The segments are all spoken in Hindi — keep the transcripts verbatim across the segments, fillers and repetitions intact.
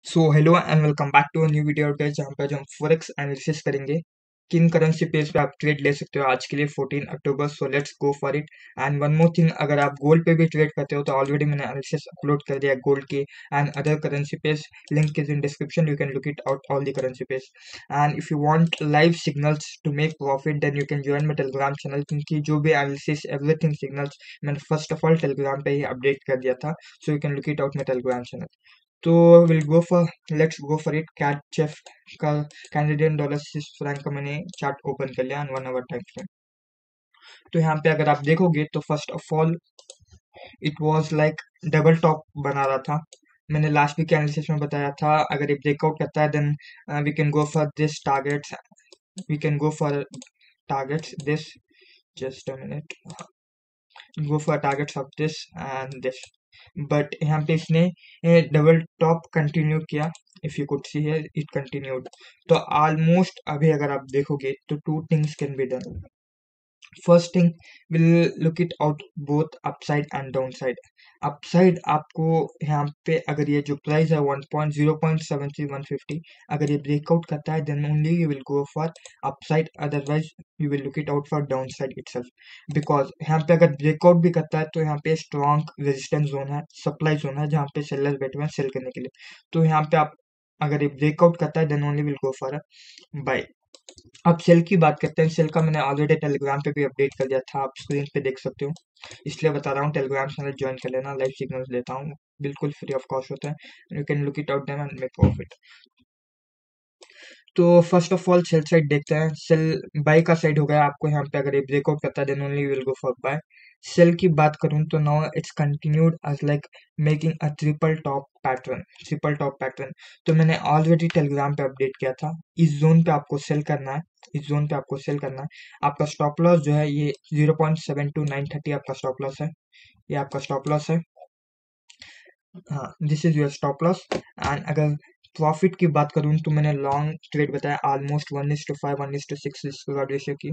So hello and welcome back to a new video guys, जहाँ पे आज हम फॉरेक्स एनालिसिस करेंगे किन करेंसी पेज पे आप ट्रेड ले सकते हो आज के लिए चौदह अक्टूबर। So let's go for it. And one more thing, अगर आप गोल्ड पे भी ट्रेड करते हो तो ऑलरेडी मैंने एनालिसिस अपलोड कर दिया गोल्ड के and other currency page. Link is in description, you can look it out all the currency page. And if you want live signals to make profit then you can join my Telegram channel, क्योंकि जो भी एनालिसिस एवरीथिंग सिग्नल्स मैंने फर्स्ट ऑफ ऑल टेलीग्राम पे ही अपडेट कर दिया था। So you can look it out my Telegram channel. तो will go for let's go for it. कैट चेफ का कैनेडियन डॉलर स्विस फ्रैंक का मैंने चार्ट ओपन कर लिया वन आवर टाइम फ्रेम। तो यहाँ पे अगर आप देखोगे तो first of all it was like double top बना रहा था। मैंने लास्ट वीक एनालिसिस में बताया था अगर ये ब्रेकआउट करता है then we can go for this targets, we can go for targets this, just a minute, go for targets of this and this. But यहाँ पे इसने डबल टॉप कंटिन्यू किया। If you could see here it continued. तो ऑलमोस्ट अभी अगर आप देखोगे तो two things can be done. First thing, will look it out both upside and down side. Upside आपको यहाँ पे अगर ये जो प्राइस है one point zero point seven three one fifty, अगर ये ब्रेकआउट करता है then only you will go for upside, otherwise you will look it out for down side itself. Because यहाँ पे अगर ब्रेकआउट भी करता है तो यहाँ पे स्ट्रॉन्ग रेजिस्टेंस जोन है, सप्लाई जोन है, जहाँ पे सेलर्स बैठे हुए हैं सेल करने के लिए। तो यहाँ पे आप अगर ये ब्रेकआउट करता है then only will go for a buy. अब सेल की बात करते हैं। सेल का मैंने ऑलरेडी टेलीग्राम पे भी अपडेट कर दिया था, आप स्क्रीन पे देख सकते हो, इसलिए बता रहा हूँ टेलीग्राम चैनल ज्वाइन कर लेना। लाइव सिग्नल्स देता हूँ, बिल्कुल फ्री ऑफ कॉस्ट होता है। You can look it out them and make profit. तो first of all sell side देखते हैं। सेल बाय का साइड हो गया आपको, यहाँ पे अगर ये ब्रेकआउट करता है then only will go for buy. Sell की बात करूँ तो now it's continued as like making a triple top pattern, triple top pattern. तो मैंने ऑलरेडी टेलीग्राम पे अपडेट किया था, इस जोन पे आपको सेल करना है, इस जोन पे आपको सेल करना है। आपका स्टॉप लॉस जो है ये zero point seven two nine thirty आपका स्टॉप लॉस है, ये आपका स्टॉप लॉस है। हाँ, this is your stop loss. And अगर प्रॉफिट की बात करूँ तो मैंने लॉन्ग ट्रेड बताया almost one is two five one is two six ratio की।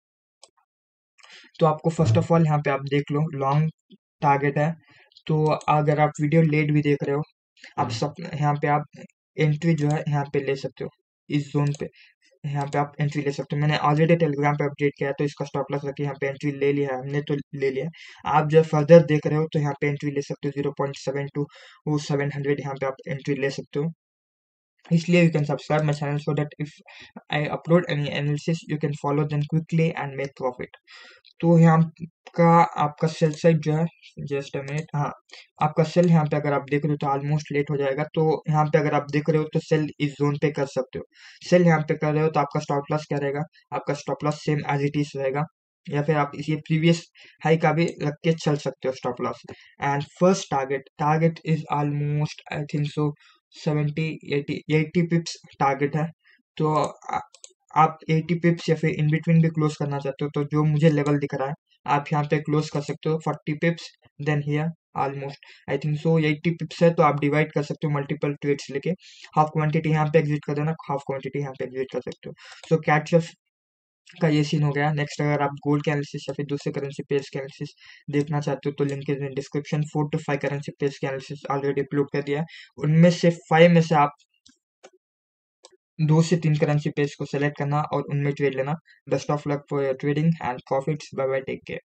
तो आपको फर्स्ट ऑफ ऑल यहाँ पे आप देख लो लॉन्ग टारगेट है। तो अगर आप वीडियो लेट भी देख रहे हो, आप सब यहाँ पे आप एंट्री जो है यहाँ पे ले सकते हो, इस जोन पे यहाँ पे आप एंट्री ले सकते हो। मैंने ऑलरेडी टेलीग्राम पे अपडेट किया है तो इसका स्टॉप लॉस रखिए, यहाँ पे एंट्री ले लिया है हमने तो ले लिया है। आप जब फर्दर देख रहे हो तो यहाँ पे एंट्री ले सकते हो जीरो पॉइंट सेवन टू वो सेवन हंड्रेड, यहाँ पे आप एंट्री ले सकते हो। इसलिए you can subscribe my channel so that if I upload any analysis you can follow them quickly and make profit. तो यहाँ का आपका सेल साइड जो है, जस्ट अ मिनट, हाँ, आपका सेल यहाँ पे अगर आप देख रहे हो तो ऑलमोस्ट लेट हो जाएगा। तो यहाँ पे अगर आप देख रहे हो तो सेल इस जोन पे कर सकते हो। सेल यहाँ पे कर रहे हो तो आपका स्टॉप लॉस क्या रहेगा, आपका stop loss same as it is रहेगा, या फिर आप इसी प्रीवियस हाई का भी रख के चल सकते हो stop loss. And first target target is almost I think so seventy eighty eighty pips target है। तो आ, आप एटी पिप्स या फिर इन बिटवीन भी क्लोज करना चाहते हो तो जो मुझे लेवल दिख रहा है आप यहाँ पे क्लोज कर सकते हो forty pips. Then here almost I think so eighty pips है, तो आप डिवाइड कर सकते हो मल्टीपल ट्रेड्स लेके। हाफ क्वांटिटी यहाँ पे एग्जिट कर देना, हाफ क्वांटिटी यहाँ पे एग्जिट कर सकते हो। सो कैटचअप का ये सीन हो गया। नेक्स्ट अगर आप गोल्ड के एनालिसिस या फिर दूसरे करेंसी पेज के एनालिसिस देखना चाहते हो तो link is in description. Four to five currency pairs के एनालिसिस ऑलरेडी अपलोड कर दिया है, उनमें से फाइव में से आप दो से तीन करेंसी पेज को सेलेक्ट करना और उनमें ट्रेड लेना। Best of luck for your trading and profits. Bye bye, take care.